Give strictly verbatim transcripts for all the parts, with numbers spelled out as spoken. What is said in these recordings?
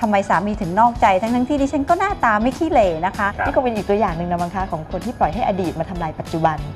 ทำไมสามีถึงนอกใจทั้งทั้งที่ดิฉันก็หน้าตาไม่ขี้เหร่นะคะนี่ก็เป็นอีกตัวอย่างหนึ่งนะบางครั้งของคนที่ปล่อยให้อดีตมาทำลายปัจจุบั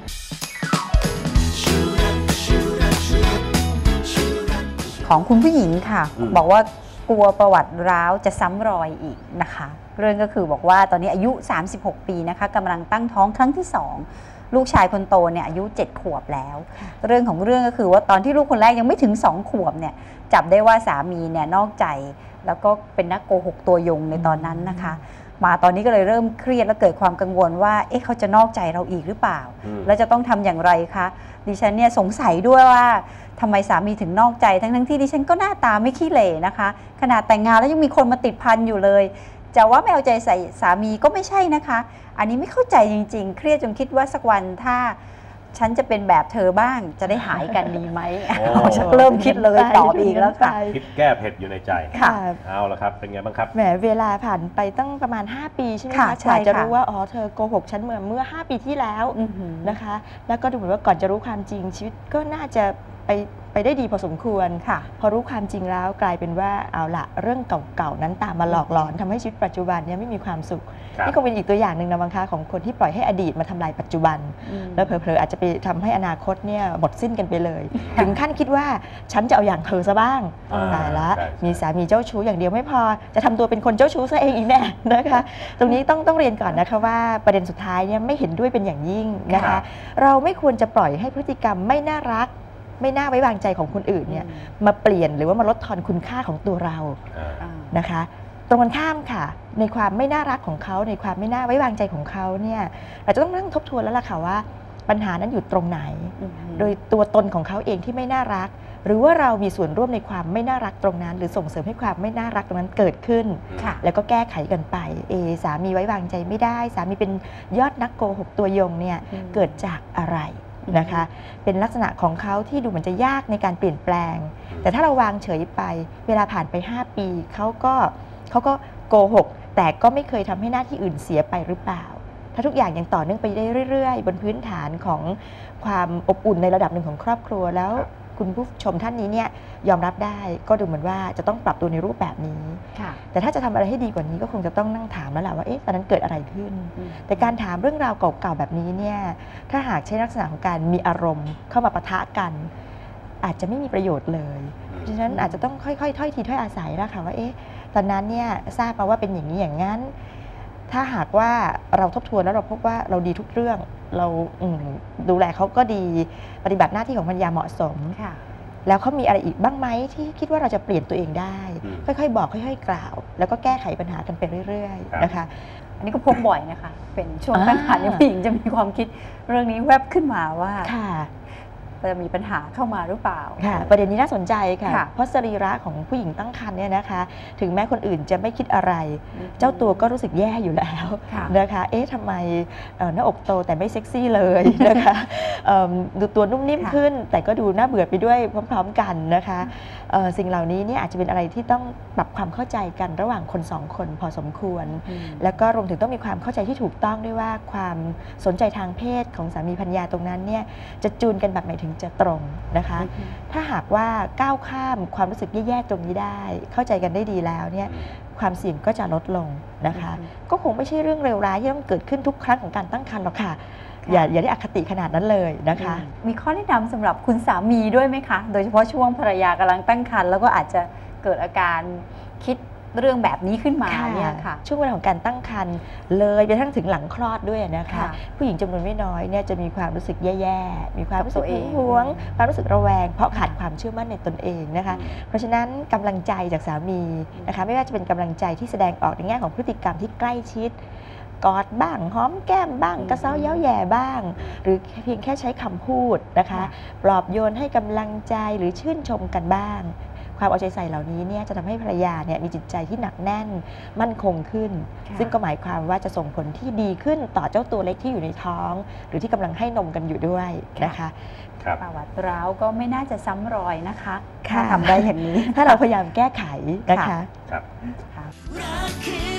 นของคุณผู้หญิงค่ะบอกว่ากลัวประวัติร้าวจะซ้ำรอยอีกนะคะเรื่องก็คือบอกว่าตอนนี้อายุสามสิบหกปีนะคะกำลังตั้งท้องครั้งที่สองลูกชายคนโตเนี่ยอายุเจ็ดขวบแล้วเรื่องของเรื่องก็คือว่าตอนที่ลูกคนแรกยังไม่ถึงสองขวบเนี่ยจับได้ว่าสามีเนี่ยนอกใจแล้วก็เป็นนักโกหกตัวยงในตอนนั้นนะคะมาตอนนี้ก็เลยเริ่มเครียดและเกิดความกังวลว่าเอ๊ะเขาจะนอกใจเราอีกหรือเปล่าแล้วจะต้องทำอย่างไรคะดิฉันเนี่ยสงสัยด้วยว่าทำไมสามีถึงนอกใจทั้งทั้งที่ดิฉันก็หน้าตาไม่ขี้เหร่นะคะขนาดแต่งงานแล้วยังมีคนมาติดพันอยู่เลยจะว่าไม่เอาใจใส่สามีก็ไม่ใช่นะคะอันนี้ไม่เข้าใจจริงๆเครียดจนคิดว่าสักวันถ้าฉันจะเป็นแบบเธอบ้างจะได้หายกันดีไหม เริ่มคิดเลยตอบอีกแล้วค่ะคิดแก้เผ็ดอยู่ในใจเอาละครับเป็นไงบ้างครับแหมเวลาผ่านไปตั้งประมาณห้าปีใช่ไหมคะกว่าจะรู้ว่าอ๋อเธอโกหกฉันเมื่อเมื่อห้าปีที่แล้วนะคะแล้วก็ดูเหมือนว่าก่อนจะรู้ความจริงชีวิตก็น่าจะไปไปได้ดีพอสมควรพอรู้ความจริงแล้วกลายเป็นว่าเอาละเรื่องเก่าๆนั้นตามมาหลอกหลอนทำให้ชีวิตปัจจุบันนี้ไม่มีความสุขนี่ก็เป็นอีกตัวอย่างหนึ่งนะบางครั้งของคนที่ปล่อยให้อดีตมาทำลายปัจจุบันแล้วเผลอๆอาจจะไปทำให้อนาคตเนี่ยหมดสิ้นกันไปเลยถึงขั้นคิดว่าฉันจะเอาอย่างเธอซะบ้างตายละมีสามีเจ้าชู้อย่างเดียวไม่พอจะทำตัวเป็นคนเจ้าชู้ซะเองอีกแน่นะคะตรงนี้ต้องต้องเรียนก่อนนะคะว่าประเด็นสุดท้ายเนี่ยไม่เห็นด้วยเป็นอย่างยิ่งนะคะเราไม่ควรจะปล่อยให้พฤติกรรมไม่น่ารักไม่น่าไว้วางใจของคนอื่นเนี่ยมาเปลี่ยนหรือว่ามาลดทอนคุณค่าของตัวเรานะคะตรงกันข้ามค่ะในความไม่น่ารักของเขาในความไม่น่าไว้วางใจของเขาเนี่ยเราจะต้องนั่งทบทวนแล้วล่ะค่ะว่าปัญหานั้นอยู่ตรงไหนโดยตัวตนของเขาเองที่ไม่น่ารักหรือว่าเรามีส่วนร่วมในความไม่น่ารักตรงนั้นหรือส่งเสริมให้ความไม่น่ารักตรงนั้นเกิดขึ้นแล้วก็แก้ไขกันไปเอสามีไว้วางใจไม่ได้สามีเป็นยอดนักโกหกตัวยงเนี่ยเกิดจากอะไรนะคะเป็นลักษณะของเขาที่ดูเหมือนจะยากในการเปลี่ยนแปลงแต่ถ้าเราวางเฉยไปเวลาผ่านไปห้าปีเขาก็เขาก็โกหกแต่ก็ไม่เคยทำให้หน้าที่อื่นเสียไปหรือเปล่าถ้าทุกอย่างยังต่อเนื่องไปได้เรื่อยๆบนพื้นฐานของความอบอุ่นในระดับหนึ่งของครอบครัวแล้วคุณผู้ชมท่านนี้เนี่ยยอมรับได้ก็ดูเหมือนว่าจะต้องปรับตัวในรูปแบบนี้แต่ถ้าจะทำอะไรให้ดีกว่านี้ก็คงจะต้องนั่งถามแล้วแหละว่าเอ๊ะตอนนั้นเกิดอะไรขึ้นแต่การถามเรื่องราวเก่าๆแบบนี้เนี่ยถ้าหากใช้ลักษณะของการมีอารมณ์เข้ามาปะทะกันอาจจะไม่มีประโยชน์เลยเพราะฉะนั้นอาจจะต้องค่อยๆถ้อยทีถ้อยอาศัยแล้วค่ะว่าเอ๊ะตอนนั้นเนี่ยทราบมาว่าเป็นอย่างนี้อย่างนั้นถ้าหากว่าเราทบทวนแล้วเราพบว่าเราดีทุกเรื่องเราดูแลเขาก็ดีปฏิบัติหน้าที่ของภรรยาเหมาะสมแล้วเขามีอะไรอีกบ้างไหมที่คิดว่าเราจะเปลี่ยนตัวเองได้ค่อยๆบอกค่อยๆกล่าวแล้วก็แก้ไขปัญหากันไปเรื่อยๆนะคะอันนี้ก็พบบ่อยนะคะเป็นช่วงตั้งครรภ์ผู้หญิงจะมีความคิดเรื่องนี้แวบขึ้นมาว่าจะมีปัญหาเข้ามาหรือเปล่าประเด็นนี้น่าสนใจค่ะเพราะสรีระของผู้หญิงตั้งครรภ์เนี่ยนะคะถึงแม้คนอื่นจะไม่คิดอะไรเจ้าตัวก็รู้สึกแย่อยู่แล้วนะคะเอ๊ะทำไมหน้าอกโตแต่ไม่เซ็กซี่เลยนะคะดูตัวนุ่มนิ่มขึ้นแต่ก็ดูน่าเบื่อไปด้วยพร้อมๆกันนะคะสิ่งเหล่านี้เนี่ยอาจจะเป็นอะไรที่ต้องปรับความเข้าใจกันระหว่างคนสองคนพอสมควรแล้วก็รวมถึงต้องมีความเข้าใจที่ถูกต้องด้วยว่าความสนใจทางเพศของสามีภรรยาตรงนั้นเนี่ยจะจูนกันแบบไหนถึงจะตรงนะคะถ้าหากว่าก้าวข้ามความรู้สึกแย่ๆตรงนี้ได้เข้าใจกันได้ดีแล้วเนี่ยความเสี่ยงก็จะลดลงนะคะก็คงไม่ใช่เรื่องเลวร้ายที่ต้องเกิดขึ้นทุกครั้งของการตั้งครรภ์หรอกค่ะอย่าอย่าได้อคติขนาดนั้นเลยนะคะมีข้อแนะนำสำหรับคุณสามีด้วยไหมคะโดยเฉพาะช่วงภรรยากำลังตั้งครรภ์แล้วก็อาจจะเกิดอาการคิดเรื่องแบบนี้ขึ้นมาเนี่ยค่ะช่วงเวลาของการตั้งครรภ์เลยไปทั้งถึงหลังคลอดด้วยนะคะผู้หญิงจำนวนไม่น้อยเนี่ยจะมีความรู้สึกแย่ๆมีความรู้สึกหึงหวงความรู้สึกระแวงเพราะขาดความเชื่อมั่นในตนเองนะคะเพราะฉะนั้นกำลังใจจากสามีนะคะไม่ว่าจะเป็นกำลังใจที่แสดงออกในแง่ของพฤติกรรมที่ใกล้ชิดกอดบ้างหอมแก้มบ้างกระเซ้าเย้าแย่บ้างหรือเพียงแค่ใช้คำพูดนะคะปลอบโยนให้กำลังใจหรือชื่นชมกันบ้างความเอาใจใส่เหล่านี้เนี่ยจะทำให้ภรรยาเนี่ยมีจิตใจที่หนักแน่นมั่นคงขึ้นซึ่งก็หมายความว่าจะส่งผลที่ดีขึ้นต่อเจ้าตัวเล็กที่อยู่ในท้องหรือที่กำลังให้นมกันอยู่ด้วยนะคะประวัติร้าวก็ไม่น่าจะซ้ำรอยนะคะถ้าทำได้อย่างนี้ถ้าเราพยายามแก้ไขนะคะ